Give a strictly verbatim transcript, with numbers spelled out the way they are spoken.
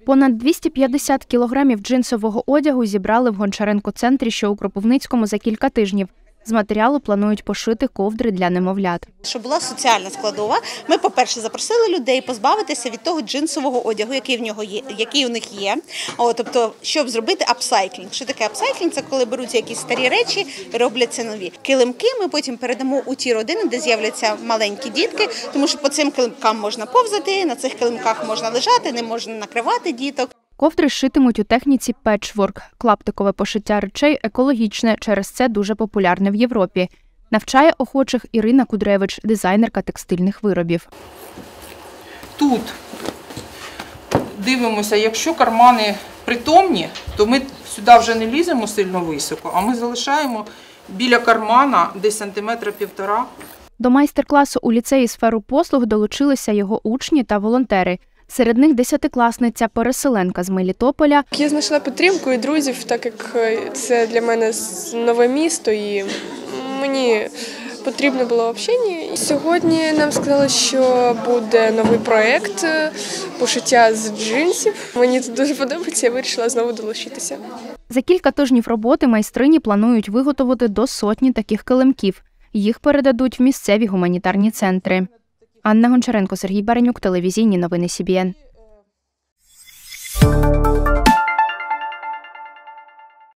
Понад двісті п'ятдесят кілограмів джинсового одягу зібрали в Гончаренко-центрі, що у Кропивницькому, за кілька тижнів. З матеріалу планують пошити ковдри для немовлят. Щоб була соціальна складова, ми, по-перше, запросили людей позбавитися від того джинсового одягу, який в нього є, який у них є. О, тобто, щоб зробити апсайклінг. Що таке апсайклінг? Це коли беруться якісь старі речі, робляться нові. Килимки ми потім передамо у ті родини, де з'являться маленькі дітки, тому що по цим килимкам можна повзати, на цих килимках можна лежати, не можна накривати діток. Ковдри шитимуть у техніці петчворк. Клаптикове пошиття речей екологічне, через це дуже популярне в Європі. Навчає охочих Ірина Кудревич, дизайнерка текстильних виробів. Тут дивимося, якщо кармани притомні, то ми сюди вже не ліземо сильно високо, а ми залишаємо біля кармана десь сантиметра півтора. До майстер-класу у ліцеї сферу послуг долучилися його учні та волонтери. Серед них десятикласниця-переселенка з Мелітополя. Я знайшла підтримку і друзів, так як це для мене нове місто і мені потрібно було общення. Сьогодні нам сказали, що буде новий проєкт пошиття з джинсів. Мені це дуже подобається, я вирішила знову долучитися. За кілька тижнів роботи майстрині планують виготовити до сотні таких килимків. Їх передадуть в місцеві гуманітарні центри. Анна Гончаренко, Сергій Баранюк, телевізійні новини Сі Бі Ен.